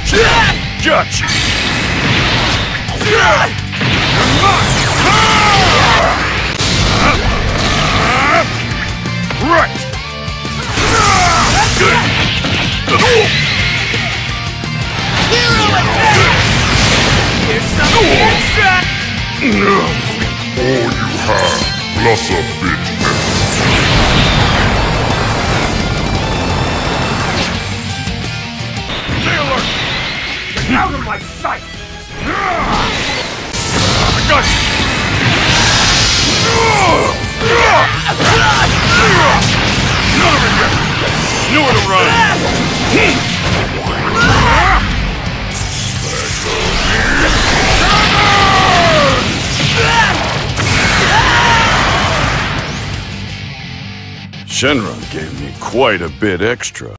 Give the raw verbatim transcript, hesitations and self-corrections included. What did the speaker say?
Gotcha! Right! Hero attack! Here's some headshot! All you have, plus a bit Sailor! Get out of my sight! I got you! None of it yet! Nowhere to run! Shenron gave me quite a bit extra.